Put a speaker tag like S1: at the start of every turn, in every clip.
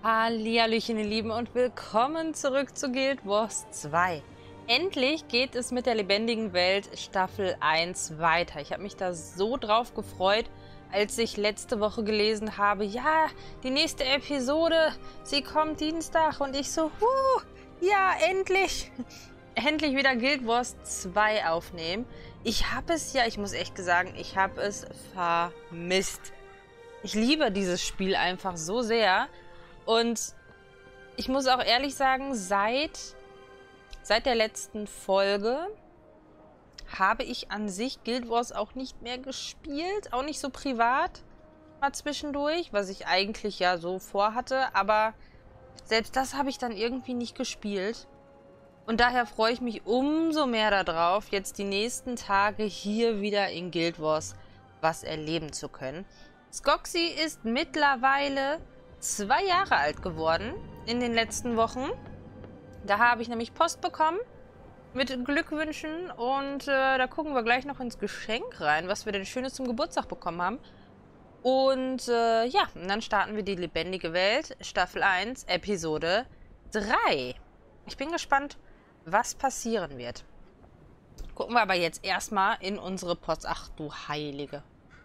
S1: Hallihallöchen, ihr Lieben, und willkommen zurück zu Guild Wars 2. Endlich geht es mit der lebendigen Welt Staffel 1 weiter. Ich habe mich da so drauf gefreut, als ich letzte Woche gelesen habe, ja, die nächste Episode, sie kommt Dienstag, und ich so, ja, endlich, endlich wieder Guild Wars 2 aufnehmen. Ich habe es ja, ich muss echt sagen, ich habe es vermisst. Ich liebe dieses Spiel einfach so sehr. Und ich muss auch ehrlich sagen, seit der letzten Folge habe ich an sich Guild Wars auch nicht mehr gespielt. Auch nicht so privat, mal zwischendurch, was ich eigentlich ja so vorhatte. Aber selbst das habe ich dann irgendwie nicht gespielt. Und daher freue ich mich umso mehr darauf, jetzt die nächsten Tage hier wieder in Guild Wars was erleben zu können. Skoxi ist mittlerweile 2 Jahre alt geworden in den letzten Wochen. Da habe ich nämlich Post bekommen mit Glückwünschen, und da gucken wir gleich noch ins Geschenk rein, was wir denn Schönes zum Geburtstag bekommen haben. Und ja, und dann starten wir die lebendige Welt, Staffel 1, Episode 3. Ich bin gespannt, was passieren wird. Gucken wir aber jetzt erstmal in unsere Post. Ach du Heilige.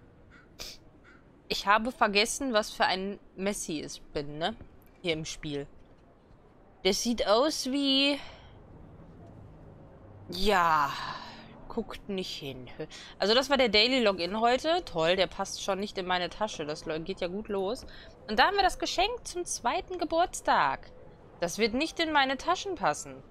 S1: Ich habe vergessen, was für ein Messi ich bin, ne? Hier im Spiel. Das sieht aus wie... Ja, guckt nicht hin. Also das war der Daily Login heute. Toll, der passt schon nicht in meine Tasche. Das geht ja gut los. Und da haben wir das Geschenk zum 2. Geburtstag. Das wird nicht in meine Taschen passen.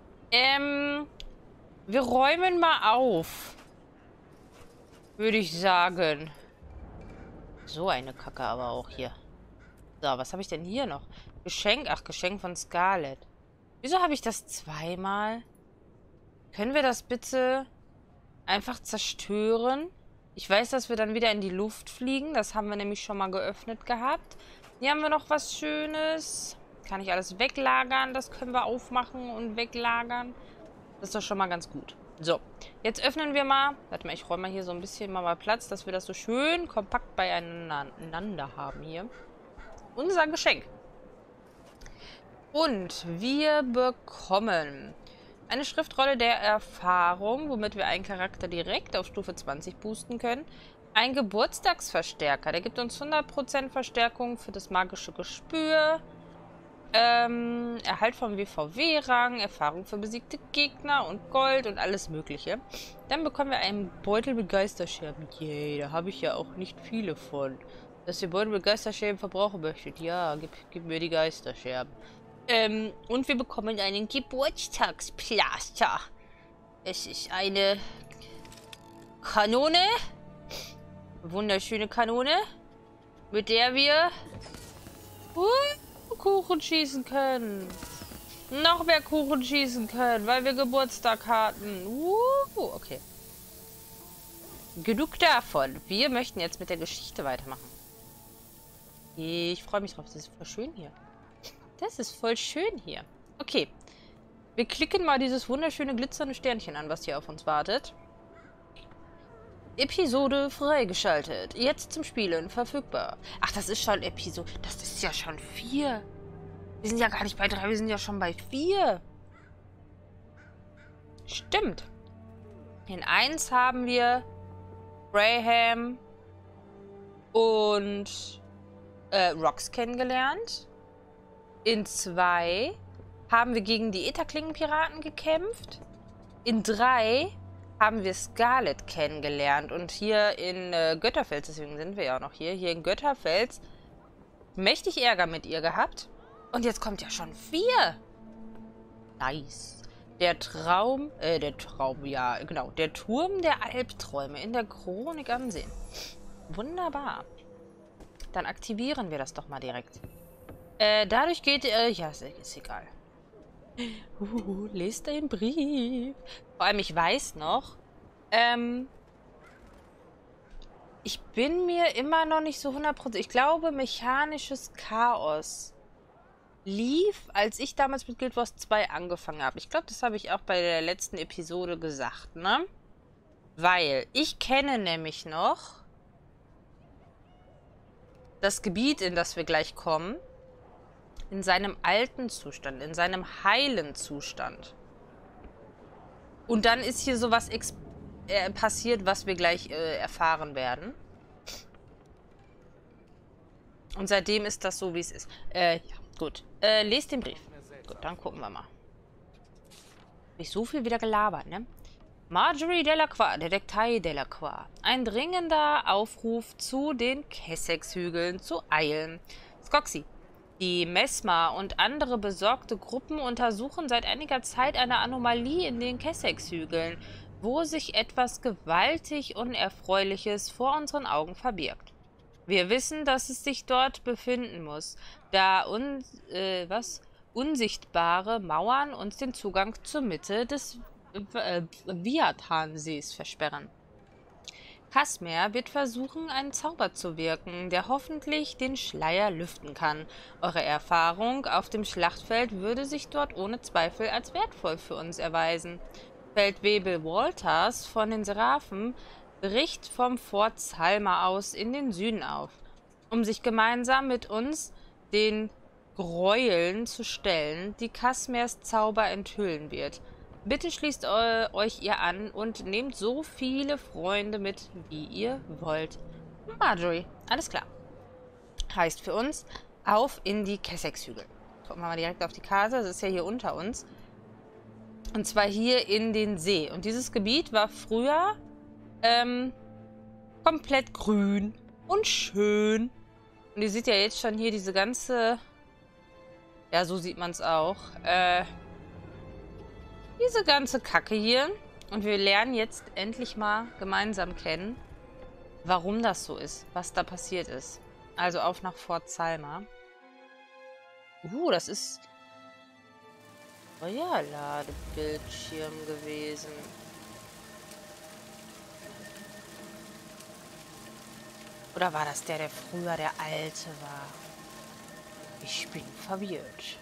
S1: Wir räumen mal auf. Würde ich sagen. So eine Kacke aber auch hier. So, was habe ich denn hier noch? Geschenk. Ach, Geschenk von Scarlett. Wieso habe ich das zweimal? Können wir das bitte einfach zerstören? Ich weiß, dass wir dann wieder in die Luft fliegen. Das haben wir nämlich schon mal geöffnet gehabt. Hier haben wir noch was Schönes. Kann ich alles weglagern? Das können wir aufmachen und weglagern. Das ist doch schon mal ganz gut. So, jetzt öffnen wir mal. Warte mal, ich räume mal hier so ein bisschen mal Platz, dass wir das so schön kompakt beieinander haben hier. Unser Geschenk. Und wir bekommen eine Schriftrolle der Erfahrung, womit wir einen Charakter direkt auf Stufe 20 boosten können. Ein Geburtstagsverstärker. Der gibt uns 100% Verstärkung für das magische Gespür. Erhalt vom WVW-Rang, Erfahrung für besiegte Gegner und Gold und alles Mögliche. Dann bekommen wir einen Beutel mit Geisterscherben. Yay, da habe ich ja auch nicht viele von. Dass ihr Beutel mit Geisterscherben verbrauchen möchtet. Ja, gib mir die Geisterscherben. Und wir bekommen einen Geburtstagsplaster. Es ist eine Kanone. Wunderschöne Kanone. Mit der wir Kuchen schießen können. Noch mehr Kuchen schießen können, weil wir Geburtstag hatten. Okay. Genug davon. Wir möchten jetzt mit der Geschichte weitermachen. Ich freue mich drauf. Das ist voll schön hier. Das ist voll schön hier. Okay. Wir klicken mal dieses wunderschöne glitzernde Sternchen an, was hier auf uns wartet. Episode freigeschaltet. Jetzt zum Spielen verfügbar. Ach, das ist schon Episode. Das ist ja schon 4. Wir sind ja gar nicht bei 3, wir sind ja schon bei 4. Stimmt. In 1 haben wir Graham und Rox kennengelernt. In 2 haben wir gegen die Ätherklingenpiraten gekämpft. In 3 haben wir Scarlett kennengelernt. Und hier in Götterfels, deswegen sind wir ja auch noch hier in Götterfels, mächtig Ärger mit ihr gehabt. Und jetzt kommt ja schon 4. Nice. Der Traum, ja, genau. Der Turm der Albträume in der Chronik ansehen. Wunderbar. Dann aktivieren wir das doch mal direkt. Dadurch geht, ja, ist egal. Lest den Brief. Vor allem, ich weiß noch, ich bin mir immer noch nicht so 100%. Ich glaube, mechanisches Chaos lief, als ich damals mit Guild Wars 2 angefangen habe. Ich glaube, das habe ich auch bei der letzten Episode gesagt, ne? Weil ich kenne nämlich noch das Gebiet, in das wir gleich kommen. in seinem alten Zustand, in seinem heilen Zustand. Und dann ist hier sowas passiert, was wir gleich erfahren werden. Und seitdem ist das so, wie es ist. Ja, gut. Lest den Brief. Gut, dann gucken wir mal. Hab ich so viel wieder gelabert, ne? Marjorie Delacroix, Detektei Delacroix. Ein dringender Aufruf zu den Kessex-Hügeln zu eilen. Skoxi. Die Mesmer und andere besorgte Gruppen untersuchen seit einiger Zeit eine Anomalie in den Kessex-Hügeln, wo sich etwas gewaltig Unerfreuliches vor unseren Augen verbirgt. Wir wissen, dass es sich dort befinden muss, da unsichtbare Mauern uns den Zugang zur Mitte des Viathansees versperren. Kasmer wird versuchen, einen Zauber zu wirken, der hoffentlich den Schleier lüften kann. Eure Erfahrung auf dem Schlachtfeld würde sich dort ohne Zweifel als wertvoll für uns erweisen. Feldwebel Walters von den Seraphen bricht vom Fort Salma aus in den Süden auf, um sich gemeinsam mit uns den Gräueln zu stellen, die Kasmers Zauber enthüllen wird. Bitte schließt euch ihr an und nehmt so viele Freunde mit, wie ihr wollt. Marjorie, alles klar. Heißt für uns, auf in die Kessex-Hügel. Gucken wir mal direkt auf die Karte, das ist ja hier unter uns. Und zwar hier in den See. Und dieses Gebiet war früher komplett grün und schön. Und ihr seht ja jetzt schon hier diese ganze... Ja, so sieht man es auch. Diese ganze Kacke hier. Und wir lernen jetzt endlich mal gemeinsam kennen, warum das so ist, was da passiert ist. Also auf nach Fort Salma. Das ist euer Ladebildschirm gewesen. Oder war das der früher der Alte war? Ich bin verwirrt.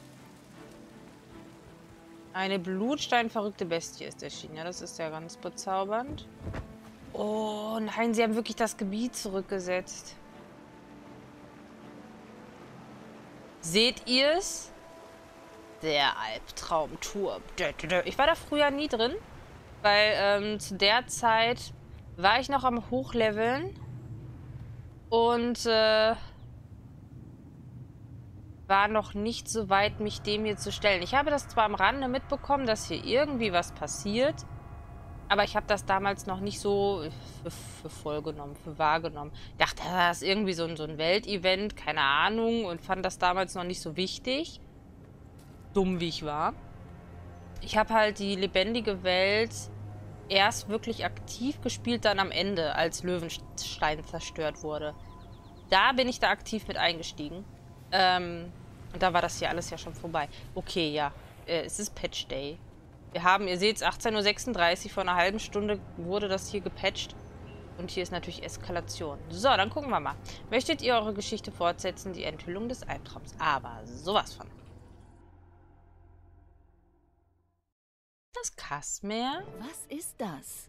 S1: Eine blutsteinverrückte Bestie ist erschienen. Ja, das ist ja ganz bezaubernd. Oh nein, sie haben wirklich das Gebiet zurückgesetzt. Seht ihr es? Der Albtraumturm. Ich war da früher nie drin, weil zu der Zeit war ich noch am Hochleveln und war noch nicht so weit, mich dem hier zu stellen. Ich habe das zwar am Rande mitbekommen, dass hier irgendwie was passiert, aber ich habe das damals noch nicht so für voll genommen, für wahrgenommen. Ich dachte, das ist irgendwie so ein Weltevent, keine Ahnung, und fand das damals noch nicht so wichtig. Dumm wie ich war. Ich habe halt die lebendige Welt erst wirklich aktiv gespielt, dann am Ende, als Löwenstein zerstört wurde. Da bin ich da aktiv mit eingestiegen. Und da war das hier alles ja schon vorbei. Okay, ja. Es ist Patch Day. Wir haben, ihr seht es, 18:36 Uhr, vor einer halben Stunde wurde das hier gepatcht. Und hier ist natürlich Eskalation. So, dann gucken wir mal. Möchtet ihr eure Geschichte fortsetzen? Die Enthüllung des Albtraums. Aber sowas von. Das Kasmer.
S2: Was ist das?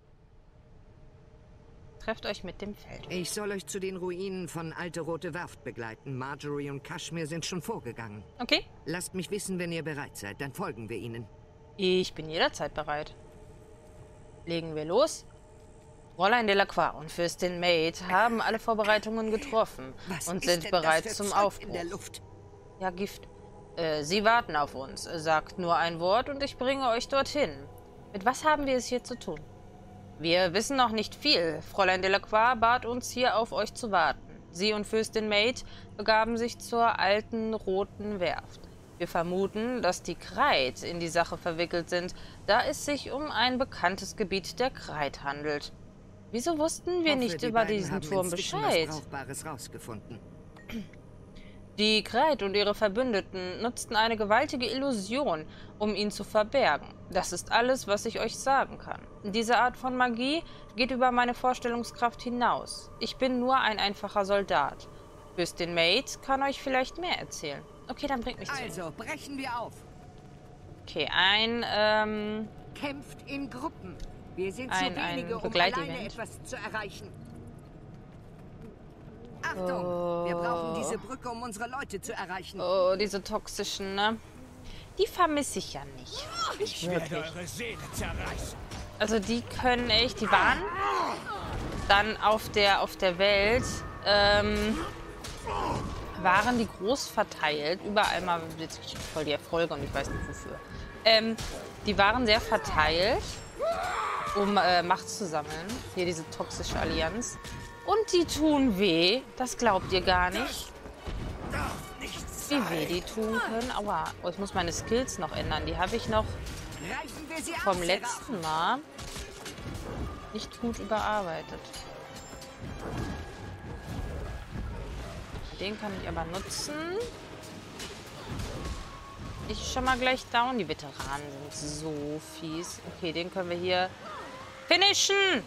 S1: Trefft euch mit dem Feld.
S3: Ich soll euch zu den Ruinen von Alte Rote Werft begleiten. Marjorie und Kashmir sind schon vorgegangen.
S1: Okay.
S3: Lasst mich wissen, wenn ihr bereit seid. Dann folgen wir ihnen.
S1: Ich bin jederzeit bereit. Legen wir los. Fräulein Delacroix und Fürstin Maid haben alle Vorbereitungen getroffen und sind bereit zum Aufbruch.
S3: In der Luft?
S1: Ja, Gift. Sie warten auf uns. Sagt nur ein Wort und ich bringe euch dorthin. Mit was haben wir es hier zu tun? Wir wissen noch nicht viel. Fräulein Delacroix bat uns, hier auf euch zu warten. Sie und Fürstin Maid begaben sich zur alten Roten Werft. Wir vermuten, dass die Kreit in die Sache verwickelt sind, da es sich um ein bekanntes Gebiet der Kreit handelt. Wieso wussten wir nicht über diesen Turm Bescheid?
S3: Was Brauchbares rausgefunden.
S1: Die Kreit und ihre Verbündeten nutzten eine gewaltige Illusion, um ihn zu verbergen. Das ist alles, was ich euch sagen kann. Diese Art von Magie geht über meine Vorstellungskraft hinaus. Ich bin nur ein einfacher Soldat. Fürstin Maid kann euch vielleicht mehr erzählen. Okay, dann bringt mich zu.
S3: Also, brechen wir auf.
S1: Okay,
S3: Kämpft in Gruppen. Wir sind zu wenige, um
S1: Begleitevent.
S3: alleine etwas zu erreichen. Achtung! Wir brauchen diese Brücke, um unsere Leute zu erreichen.
S1: Oh, diese toxischen, ne? Die vermisse ich ja nicht.
S2: Ich werde eure Seele zerreißen.
S1: Also die können echt, die waren dann auf der Welt, waren die groß verteilt. Überall mal, jetzt krieg ich voll die Erfolge und ich weiß nicht wofür. Die waren sehr verteilt, um Macht zu sammeln. Hier diese toxische Allianz. Und die tun weh. Das glaubt ihr gar nicht. Wie weh die tun können. Aua. Oh, ich muss meine Skills noch ändern. Die habe ich noch vom letzten Mal nicht gut überarbeitet. Den kann ich aber nutzen. Ich schon mal gleich down. Die Veteranen sind so fies. Okay, den können wir hier finishen.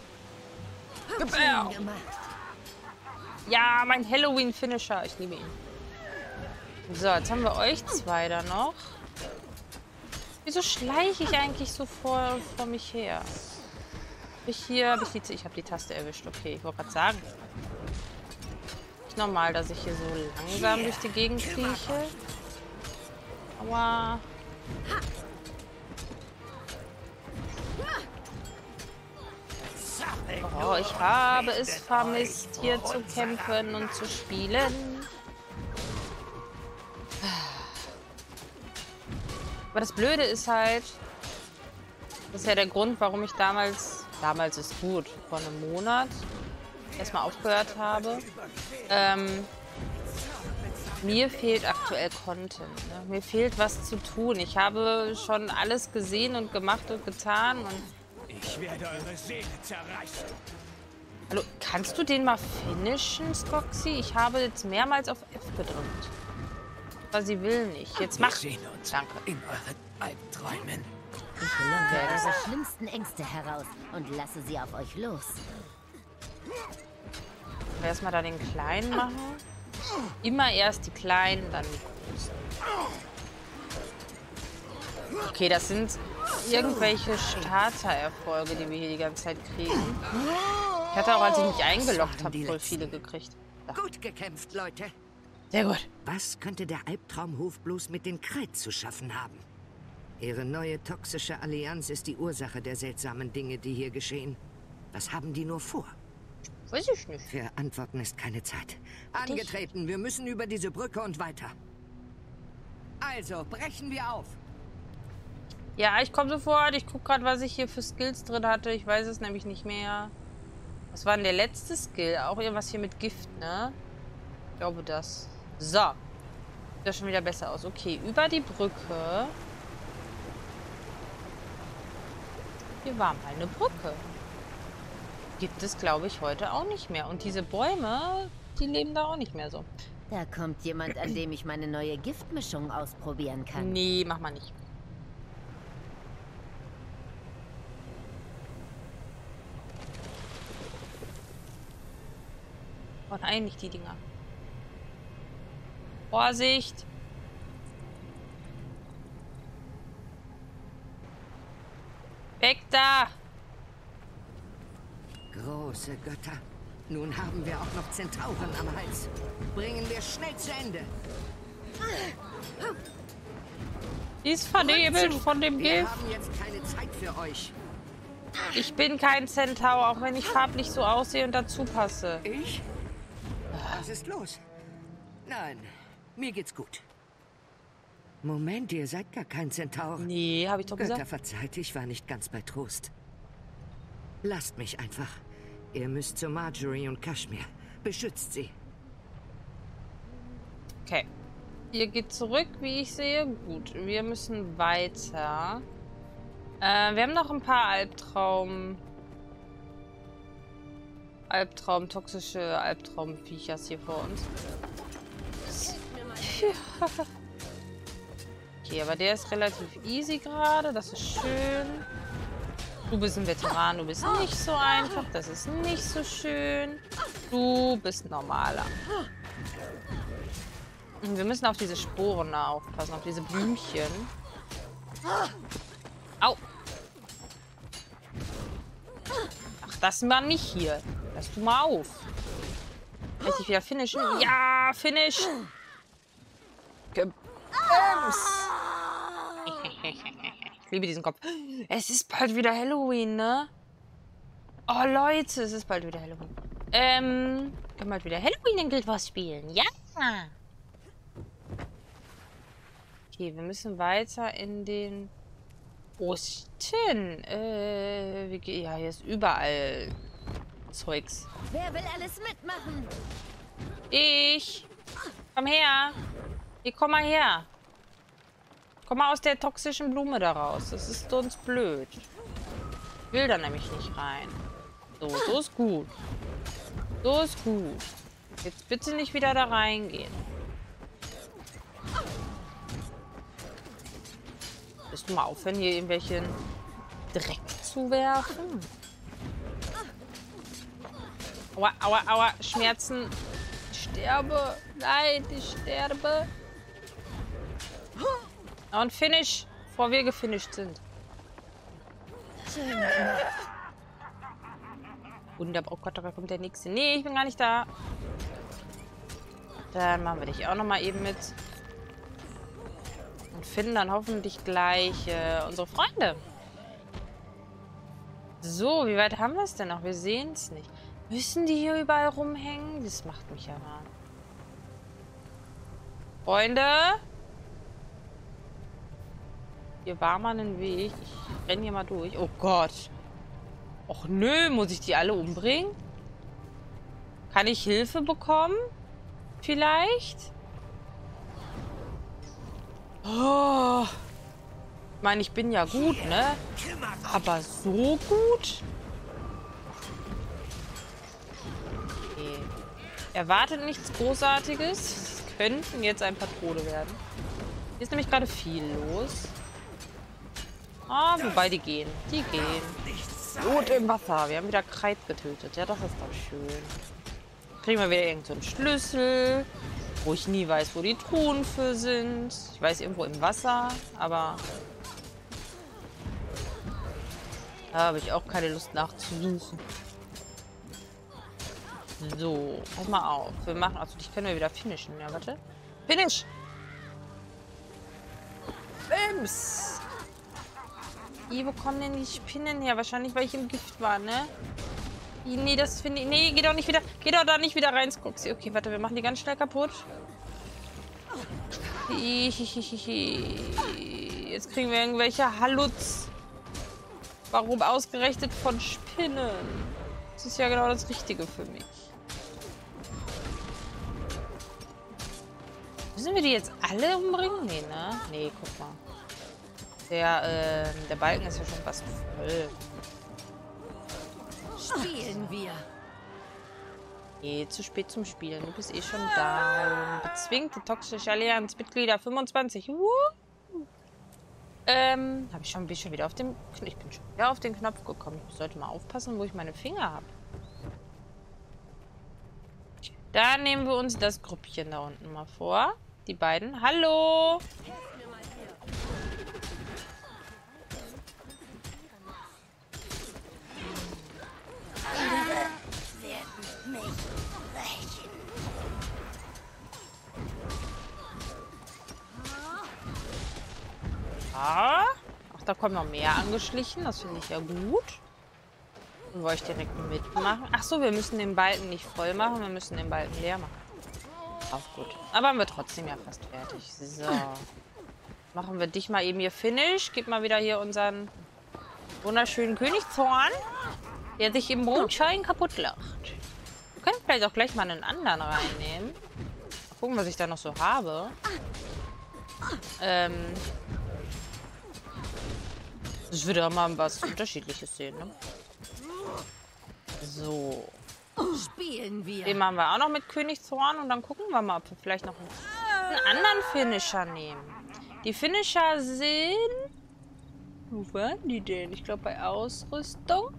S1: Ja, mein Halloween-Finisher. Ich liebe ihn. So, jetzt haben wir euch zwei da noch. Wieso schleiche ich eigentlich so vor mich her? Ich habe die Taste erwischt. Okay, ich wollte gerade sagen. Nicht normal, dass ich hier so langsam durch die Gegend krieche. Aua. Oh, ich habe es vermisst, hier zu kämpfen und zu spielen. Aber das Blöde ist halt, das ist ja der Grund, warum ich damals ist gut, vor einem Monat erstmal aufgehört habe. Mir fehlt aktuell Content. Ne? Mir fehlt was zu tun. Ich habe schon alles gesehen und gemacht und getan. Und
S2: ich werde eure Seele zerreißen.
S1: hallo, kannst du den mal finishen, Skoxy? Ich habe jetzt mehrmals auf F gedrückt. Aber sie will nicht. Jetzt mach. Danke.
S2: In euren Albträumen.
S4: Ich locke eure schlimmsten Ängste heraus und lasse sie auf euch los.
S1: Erstmal da den Kleinen machen. Immer erst die Kleinen, dann die Großen. Okay, das sind irgendwelche Starter-Erfolge, die wir hier die ganze Zeit kriegen. Ich hatte auch, als ich mich eingeloggt habe, voll viele gekriegt. Da.
S3: Gut gekämpft, Leute.
S1: Sehr gut.
S3: Was könnte der Albtraumhof bloß mit den Kreit zu schaffen haben? Ihre neue toxische Allianz ist die Ursache der seltsamen Dinge, die hier geschehen. Was haben die nur vor?
S1: Weiß ich nicht.
S3: Für Antworten ist keine Zeit. Angetreten, wir müssen über diese Brücke und weiter. Also, brechen wir auf.
S1: Ja, ich komme sofort. Ich gucke gerade, was ich hier für Skills drin hatte. Ich weiß es nämlich nicht mehr. Was war denn der letzte Skill? Auch irgendwas hier mit Gift, ne? Ich glaube das. So. Sieht ja schon wieder besser aus. Okay, über die Brücke. Hier war mal eine Brücke. Gibt es, glaube ich, heute auch nicht mehr. Und diese Bäume, die leben da auch nicht mehr so.
S4: Da kommt jemand, an dem ich meine neue Giftmischung ausprobieren kann.
S1: Nee, mach mal nicht. Oh nein, nicht die Dinger. Vorsicht! Weg da!
S3: Große Götter. Nun haben wir auch noch Zentauren am Hals. Bringen wir schnell zu Ende.
S1: Die ist vernebelt von dem
S3: Wir
S1: Gift.
S3: haben jetzt keine Zeit für euch.
S1: Ich bin kein Centaur, auch wenn ich farblich so aussehe und dazu passe.
S3: Ich? Was ist los? Nein, mir geht's gut. Moment, ihr seid gar kein Zentaur.
S1: Nee, habe ich doch
S3: Götter
S1: gesagt.
S3: verzeiht, ich war nicht ganz bei Trost. Lasst mich einfach. Ihr müsst zu Marjorie und Kashmir. Beschützt sie.
S1: Okay. Ihr geht zurück, wie ich sehe. Gut, wir müssen weiter. Wir haben noch ein paar toxische Albtraumviechers hier vor uns. Okay, aber der ist relativ easy gerade. Das ist schön. Du bist ein Veteran, du bist nicht so einfach. Das ist nicht so schön. Du bist normaler. Und wir müssen auf diese Sporen da aufpassen, auf diese Blümchen. Au! Ach, das war nicht hier. Lass du mal auf. Kann ich dich wieder finishen? Ja, finish! Gebums! Ich liebe diesen Kopf. Es ist bald wieder Halloween, ne? Oh, Leute, es ist bald wieder Halloween. Können wir bald wieder Halloween in Guild Wars spielen? Ja! Okay, wir müssen weiter in den Osten. Ja, hier ist überall Zeugs.
S4: Wer will alles mitmachen?
S1: Ich! Komm her! Hier, komm mal her! Komm mal aus der toxischen Blume da raus. Das ist sonst blöd. Ich will da nämlich nicht rein. So, so ist gut. So ist gut. Jetzt bitte nicht wieder da reingehen. Willst du mal aufhören, hier irgendwelchen Dreck zu werfen? Aua, aua, aua. Schmerzen. Ich sterbe. Nein, ich sterbe. Und finish, bevor wir gefinisht sind. Wunderbar. Oh Gott, da kommt der nächste. Nee, ich bin gar nicht da. Dann machen wir dich auch nochmal eben mit. Und finden dann hoffentlich gleich unsere Freunde. So, wie weit haben wir es denn noch? Wir sehen es nicht. Müssen die hier überall rumhängen? Das macht mich ja mal. Freunde? Hier war mal ein Weg. Ich renne hier mal durch. Oh Gott. Och nö, muss ich die alle umbringen? Kann ich Hilfe bekommen? Vielleicht? Oh. Ich meine, ich bin ja gut, ne? Aber so gut? Okay. Erwartet nichts Großartiges. Es könnten jetzt ein paar Tode werden. Hier ist nämlich gerade viel los. Ah, wobei die gehen. Die gehen. Blut im Wasser. Wir haben wieder Kreid getötet. Ja, das ist doch schön. Kriegen wir wieder irgendeinen Schlüssel, wo ich nie weiß, wo die Truhen für sind. Ich weiß, irgendwo im Wasser, aber da habe ich auch keine Lust nachzusuchen. So, pass mal auf. Wir machen, also dich können wir wieder finishen. Ja, warte. Finish! Bims! Wo kommen denn die Spinnen her? Wahrscheinlich, weil ich im Gift war, ne? Nee, das finde ich... Nee, geh doch nicht wieder... Geh doch da nicht wieder rein, Skoxi. Okay, warte, wir machen die ganz schnell kaputt. Jetzt kriegen wir irgendwelche Halluz. Warum ausgerechnet von Spinnen? Das ist ja genau das Richtige für mich. Müssen wir die jetzt alle umbringen? Nee, ne? Nee, guck mal. Der Balken ist ja schon fast voll.
S4: Spielen wir.
S1: Zu spät zum Spielen. Du bist eh schon da. Bezwingte toxische Allianz. Mitglieder 25. Bin ich schon wieder auf dem... Ich bin schon wieder auf den Knopf gekommen. Ich sollte mal aufpassen, wo ich meine Finger habe. Da nehmen wir uns das Grüppchen da unten mal vor. Die beiden. Hallo! Ach, da kommen noch mehr angeschlichen. Das finde ich ja gut. Dann wollte ich direkt mitmachen. Ach so, wir müssen den Balken nicht voll machen. Wir müssen den Balken leer machen. Auch gut. Aber haben wir trotzdem ja fast fertig. So. Machen wir dich mal eben hier finish. Gib mal wieder hier unseren wunderschönen Königszorn, der sich im Mondschein kaputt lacht. Wir können vielleicht auch gleich mal einen anderen reinnehmen. Mal gucken, was ich da noch so habe. Ich würde auch mal was Unterschiedliches sehen, ne? So.
S4: Spielen wir.
S1: Den machen wir auch noch mit Königszorn und dann gucken wir mal, ob wir vielleicht noch einen anderen Finisher nehmen. Die Finisher sind... Wo waren die denn? Ich glaube bei Ausrüstung.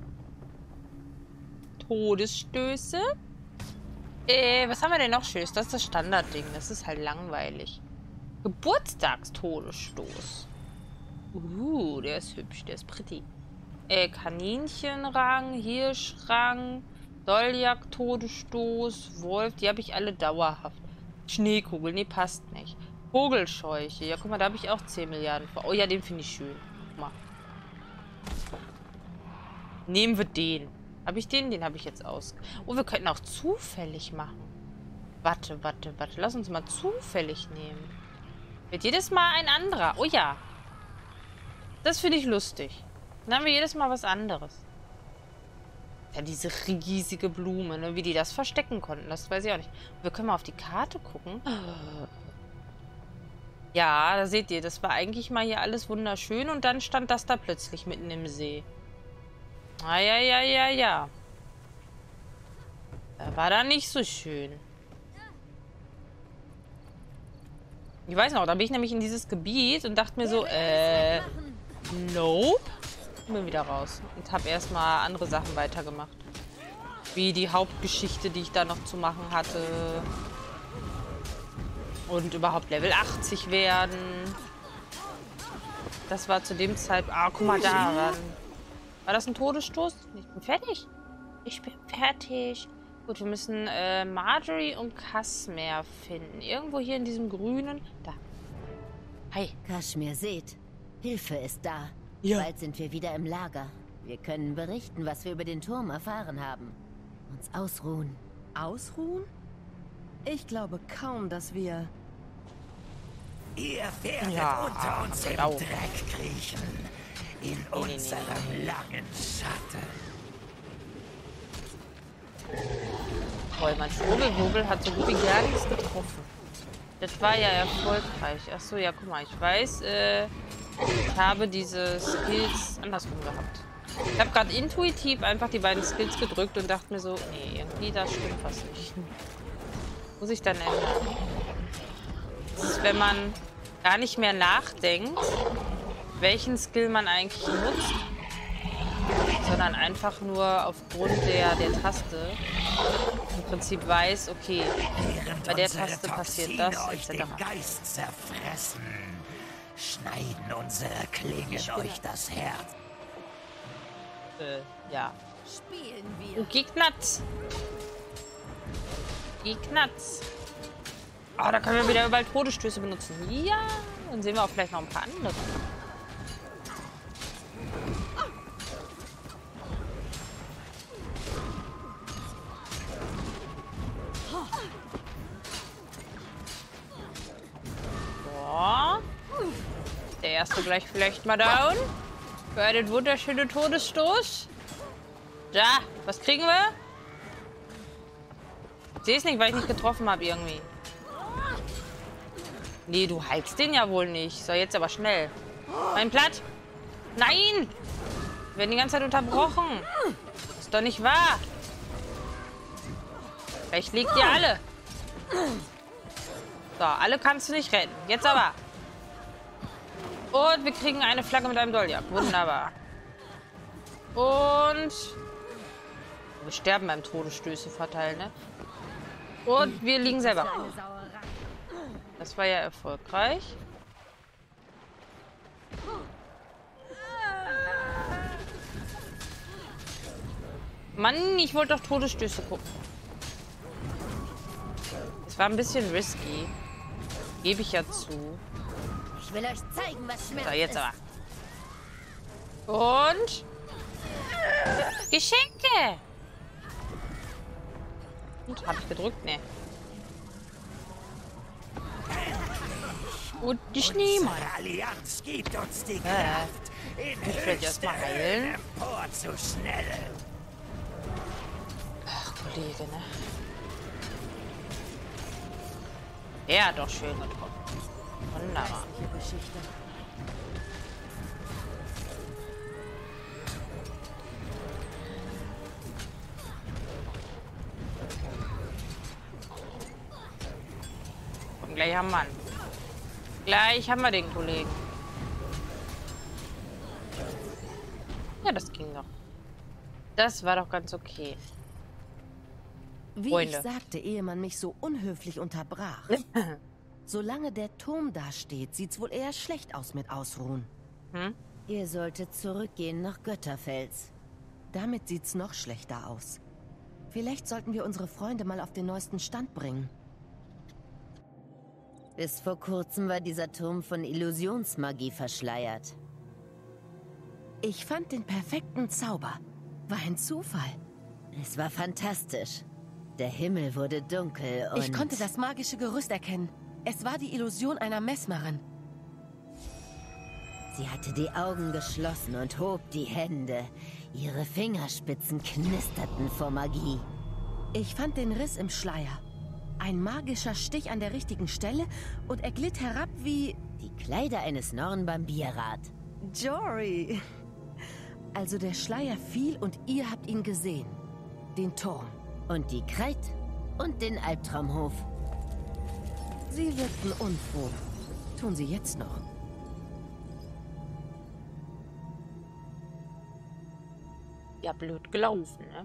S1: Todesstöße. Was haben wir denn noch Schönes? Das ist das Standardding. Das ist halt langweilig. Geburtstagstodesstoß. Der ist hübsch. Der ist pretty. Kaninchenrang, Hirschrang, Dolljak, Todesstoß, Wolf, die habe ich alle dauerhaft. Schneekugel, nee, passt nicht. Vogelscheuche, ja, guck mal, da habe ich auch 10 Milliarden vor. Oh ja, den finde ich schön. Guck mal. Nehmen wir den. Habe ich den? Den habe ich jetzt aus. Oh, wir könnten auch zufällig machen. Warte. Lass uns mal zufällig nehmen. Wird jedes Mal ein anderer. Oh ja. Das finde ich lustig. Dann haben wir jedes Mal was anderes. Ja, diese riesige Blume, ne? Wie die das verstecken konnten, das weiß ich auch nicht. Wir können mal auf die Karte gucken. Ja, da seht ihr, das war eigentlich mal hier alles wunderschön und dann stand das da plötzlich mitten im See. Ah, ja. Da war da nicht so schön. Ich weiß noch, da bin ich nämlich in dieses Gebiet und dachte mir so, nope. Bin wieder raus und habe erstmal andere Sachen weitergemacht. Wie die Hauptgeschichte, die ich da noch zu machen hatte. Und überhaupt Level 80 werden. Das war zu dem Zeitpunkt... Ah, guck mal da. War das ein Todesstoß? Ich bin fertig. Ich bin fertig. Gut, wir müssen Marjorie und Kasmer finden. Irgendwo hier in diesem grünen... Da. Hi.
S4: Kaschmir, seht. Hilfe ist da.
S1: Ja.
S4: Bald sind wir wieder im Lager. Wir können berichten, was wir über den Turm erfahren haben. Uns ausruhen.
S5: Ausruhen? Ich glaube kaum, dass wir...
S2: Ihr werdet unter uns im Dreck kriechen. In unserem langen Schatten.
S1: Toll, mein Schwurbelwurbel hat so gut wie gar nichts getroffen. Das war ja erfolgreich. Achso, ja, guck mal, ich weiß, ich habe diese Skills andersrum gehabt. Ich habe gerade intuitiv einfach die beiden Skills gedrückt und dachte mir so, nee, irgendwie das stimmt fast nicht. Muss ich dann ändern. Das ist, wenn man gar nicht mehr nachdenkt, welchen Skill man eigentlich nutzt, sondern einfach nur aufgrund der Taste im Prinzip weiß, okay, bei der Taste passiert das, etc.
S2: Den Geist zerfressen, schneiden unsere Klingen euch das Herz.
S1: Ja.
S4: Spielen wir.
S1: Oh, geknackt. Oh, da können wir wieder überall Todesstöße benutzen. Ja, dann sehen wir auch vielleicht noch ein paar andere. So. Der erste gleich vielleicht mal down. Für einen wunderschönen Todesstoß. Da, was kriegen wir? Ich sehe es nicht, weil ich nicht getroffen habe irgendwie. Nee, du heilst den ja wohl nicht. So, jetzt aber schnell. Mein Platt. Nein! Wir werden die ganze Zeit unterbrochen. Das ist doch nicht wahr. Vielleicht liegt ihr alle. So, alle kannst du nicht retten. Jetzt aber. Und wir kriegen eine Flagge mit einem Dolljak. Wunderbar. Und wir sterben beim Todesstöße verteilen, ne? Und wir liegen selber. Das war ja erfolgreich. Mann, ich wollte doch Todesstöße gucken. Es war ein bisschen risky. Gebe ich ja zu.
S4: Ich will euch zeigen, was Schmerz
S1: So, jetzt
S4: ist.
S1: aber. Und? Geschenke! Und, hab ich gedrückt? Nee. Und die Schneemann.
S2: Unsere Allianz gibt uns die Kraft, in
S1: Ich werde erst mal heilen.
S2: emporzuschnellen.
S1: Ach, Kollege, ne? Ja, doch schön getroffen. Wunderbar.
S5: Geschichte.
S1: Und gleich haben wir ihn. Gleich haben wir den Kollegen. Ja, das ging doch. Das war doch ganz okay.
S5: Wie
S1: Freunde.
S5: ich sagte, ehe man mich so unhöflich unterbrach. Solange der Turm da steht, sieht's wohl eher schlecht aus mit Ausruhen.
S1: Hm?
S4: Ihr solltet zurückgehen nach Götterfels.
S5: Damit sieht's noch schlechter aus. Vielleicht sollten wir unsere Freunde mal auf den neuesten Stand bringen.
S4: Bis vor kurzem war dieser Turm von Illusionsmagie verschleiert.
S5: Ich fand den perfekten Zauber. War ein Zufall.
S4: Es war fantastisch. Der Himmel wurde dunkel und...
S5: Ich konnte das magische Gerüst erkennen. Es war die Illusion einer Messmerin.
S4: Sie hatte die Augen geschlossen und hob die Hände. Ihre Fingerspitzen knisterten vor Magie.
S5: Ich fand den Riss im Schleier. Ein magischer Stich an der richtigen Stelle und er glitt herab wie...
S4: Die Kleider eines Norn beim Bierrad.
S5: Jory. Also der Schleier fiel und ihr habt ihn gesehen. Den Turm.
S4: Und die Kreit und den Albtraumhof.
S5: Sie wirkten unfroh. Tun sie jetzt noch.
S1: Ja, blöd gelaufen, ne?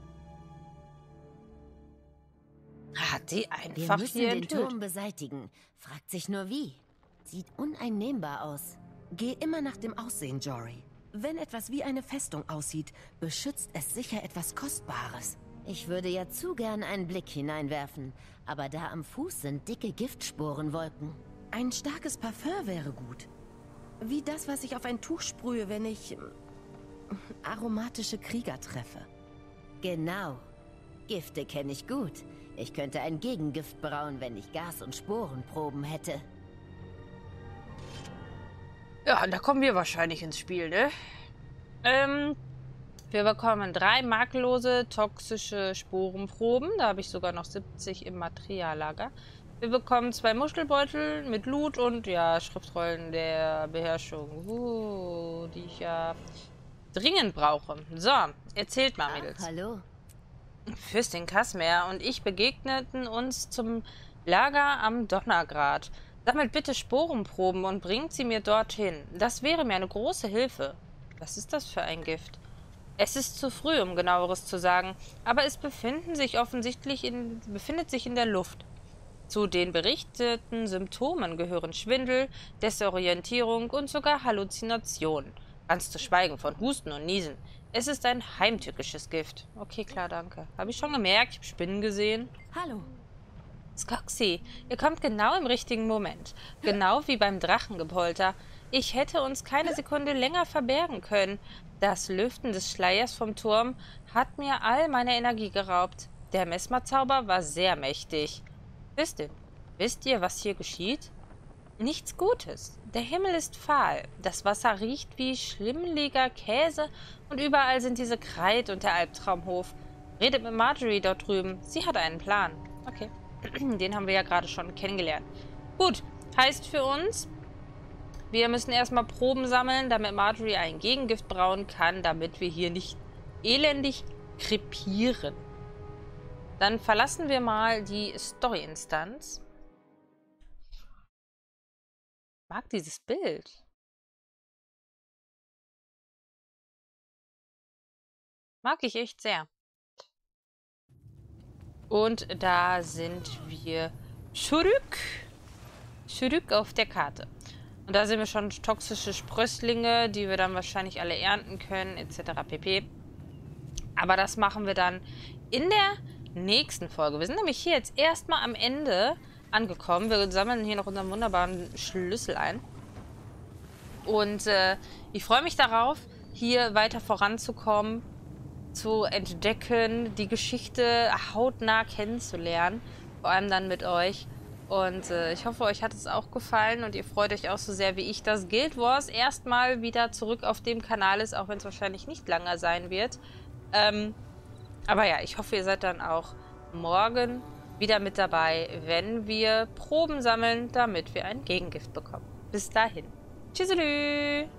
S1: Hat die
S4: Wir
S1: einfach
S4: müssen
S1: hier
S4: den
S1: enthüllt.
S4: Turm beseitigen. Fragt sich nur wie. Sieht uneinnehmbar aus.
S5: Geh immer nach dem Aussehen, Jory. Wenn etwas wie eine Festung aussieht, beschützt es sicher etwas Kostbares.
S4: Ich würde ja zu gern einen Blick hineinwerfen, aber da am Fuß sind dicke Giftsporenwolken.
S5: Ein starkes Parfum wäre gut. Wie das, was ich auf ein Tuch sprühe, wenn ich aromatische Krieger treffe.
S4: Genau. Gifte kenne ich gut. Ich könnte ein Gegengift brauen, wenn ich Gas- und Sporenproben hätte.
S1: Ja, da kommen wir wahrscheinlich ins Spiel, ne? Wir bekommen 3 makellose toxische Sporenproben. Da habe ich sogar noch 70 im Materiallager. Wir bekommen 2 Muschelbeutel mit Loot und ja, Schriftrollen der Beherrschung. Die ich ja dringend brauche. So, erzählt mal, Mädels.
S4: Hallo.
S1: Fürstin Kasmer und ich begegneten uns zum Lager am Donnergrad. Sammelt bitte Sporenproben und bringt sie mir dorthin. Das wäre mir eine große Hilfe. Was ist das für ein Gift? Es ist zu früh, um genaueres zu sagen, aber es befindet sich in der Luft. Zu den berichteten Symptomen gehören Schwindel, Desorientierung und sogar Halluzinationen. Ganz zu schweigen von Husten und Niesen. Es ist ein heimtückisches Gift. Okay, klar, danke. Habe ich schon gemerkt, ich habe Spinnen gesehen.
S5: Hallo.
S1: Skoxi, ihr kommt genau im richtigen Moment. Genau wie beim Drachengepolter. Ich hätte uns keine Sekunde länger verbergen können. Das Lüften des Schleiers vom Turm hat mir all meine Energie geraubt. Der Mesmerzauber war sehr mächtig. Wisst ihr, was hier geschieht? Nichts Gutes. Der Himmel ist fahl. Das Wasser riecht wie schlimmliger Käse und überall sind diese Kreit und der Albtraumhof. Redet mit Marjorie dort drüben. Sie hat einen Plan. Okay. Den haben wir ja gerade schon kennengelernt. Gut, heißt für uns, wir müssen erstmal Proben sammeln, damit Marjorie ein Gegengift brauen kann, damit wir hier nicht elendig krepieren. Dann verlassen wir mal die Story-Instanz. Ich mag dieses Bild. Mag ich echt sehr. Und da sind wir zurück auf der Karte. Und da sehen wir schon toxische Sprösslinge, die wir dann wahrscheinlich alle ernten können, etc. pp. Aber das machen wir dann in der nächsten Folge. Wir sind nämlich hier jetzt erstmal am Ende angekommen. Wir sammeln hier noch unseren wunderbaren Schlüssel ein. Und ich freue mich darauf, hier weiter voranzukommen, zu entdecken, die Geschichte hautnah kennenzulernen, vor allem dann mit euch. Und ich hoffe, euch hat es auch gefallen und ihr freut euch auch so sehr wie ich, dass Guild Wars erstmal wieder zurück auf dem Kanal ist, auch wenn es wahrscheinlich nicht lange sein wird. Aber ja, ich hoffe, ihr seid dann auch morgen wieder mit dabei, wenn wir Proben sammeln, damit wir ein Gegengift bekommen. Bis dahin. Tschüsselü!